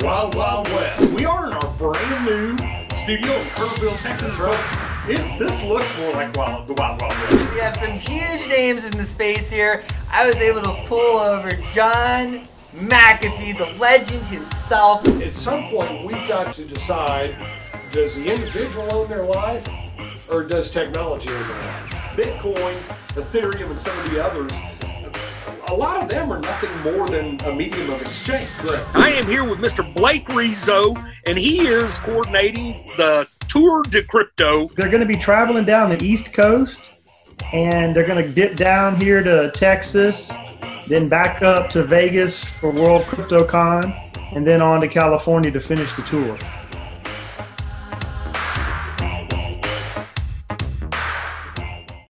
Wild Wild West. We are in our brand new studio in Kerville, Texas. This looks more like the Wild Wild West. We have some huge names in the space here. I was able to pull over John McAfee, the legend himself. At some point, we've got to decide, does the individual own their life or does technology own their life? Bitcoin, Ethereum, and some of the others, a lot of them are nothing more than a medium of exchange. Correct. I am here with Mr. Blake Rizzo, and he is coordinating the Tour de Crypto. They're going to be traveling down the East Coast, and they're going to dip down here to Texas, then back up to Vegas for World CryptoCon, and then on to California to finish the tour.